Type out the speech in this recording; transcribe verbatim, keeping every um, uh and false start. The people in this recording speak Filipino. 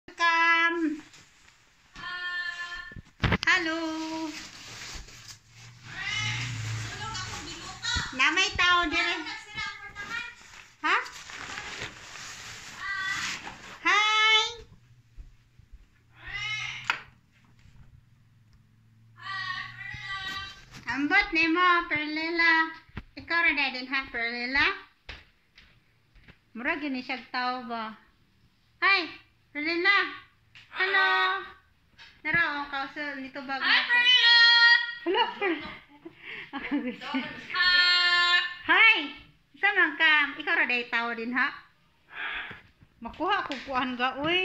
Welcome. Hello. Namay tao dire. Ha? Hi. Ambot ni mo, Perlela. Ikaw ra na din ha, Perlela? Mura gini siya tao ba? Hi, Perlela. Hello. Nara o kauso nito bag mo. Hi, Perlela. Hello, Perlela. Hi. Sama ka. Ikaw ra day tao din ha? Makuha ko kuan ga uy.